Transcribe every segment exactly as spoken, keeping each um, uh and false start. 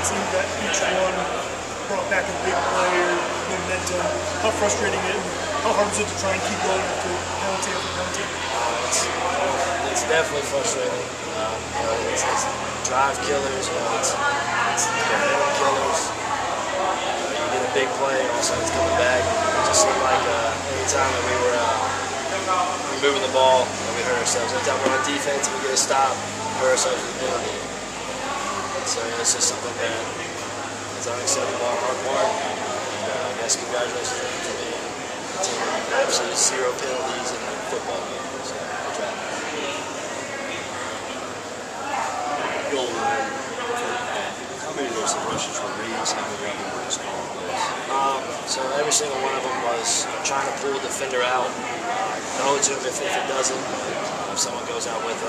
seemed that each one brought back a big play or momentum. How frustrating it and how hard is it to try and keep going after penalty after penalty? Uh, it's, it's definitely frustrating. Um, you know, it's, it's drive killers, you know, it's, it's momentum killers. Uh, you get a big play, also it's coming back. It just seemed like uh, any time that we were uh, we moving the ball, and we hurt ourselves. Every time we're on defense, we get a stop, we hurt ourselves with the penalty. So yeah, it's just something that is unacceptable on our part. And, uh, I guess congratulations to me for being a team with absolutely zero penalties in a football game. So good job. Goal line. How many of those rushes were reads? How many of them were just long plays? Um, so every single one of them was trying to pull the defender out. Uh, throw it to him if, if it doesn't. Uh, if someone goes out with them,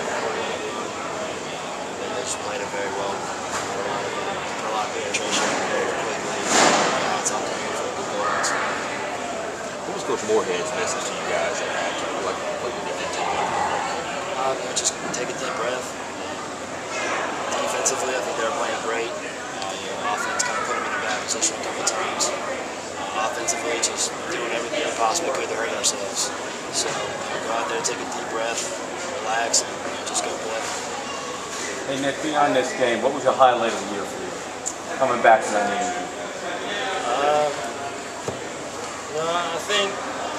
they just played it very well. A lot of, a lot of penetration very quickly. Hats off to him for the goals. What was Coach Moorhead's message to you guys at halftime? Like, like when you did team? Uh, you know, just take a deep breath. Defensively, I think they were playing great. Uh, you know, offense kind of put them in a bad position a couple times. Uh, offensively, just doing everything we possibly could to hurt ourselves. So you know, go out there, take a deep breath, relax, and you know, just go play. Hey Nick, beyond this game, what was your highlight of the year for you? Coming back to that game. Um, no, I think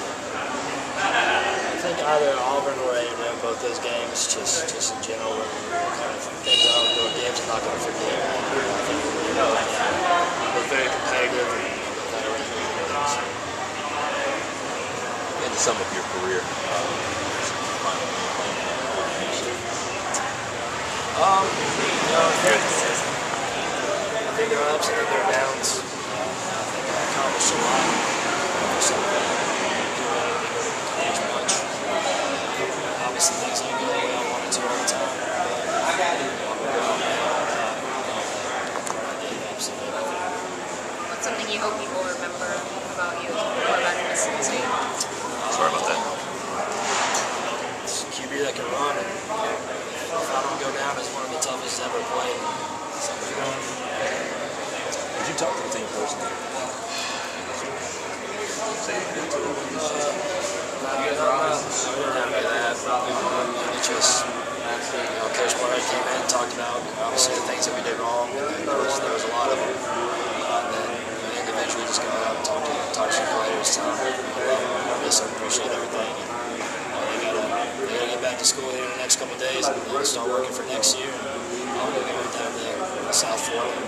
I think either Auburn or A and M, both those games, just just in general, were kind of things I were games I'm not going to forget. I think you know, they're very competitive and you know, both had a really good games. And to sum up your career, Um, you know, I think, I think there are ups and there are downs. Uh, I think I accomplished a lot. For something that I didn't do anything to accomplish much. Uh, obviously, things didn't go the way I wanted to all the time. But, you know, I'm going to be proud I did absolutely everything. What's something you hope people remember about you or about Mississippi State? sorry about that. It's a Q B that can run, and if I don't go down as one of the toughest ever played, something wrong. Did you talk to the team personally? Say anything to them? Uh, no, no, no, I didn't have any of that. It just, you know, Coach Moorhead came in and talked about obviously the things that we did wrong, and then there was, there was a lot of them. Uh, and then you know, individually just go out and talk to, talk to some players, tell them I love them, I miss them, appreciate everything. And, uh, they gotta, they gotta get back to school here in the next couple of days and you know, start working for next year. And I'll go down to South Florida.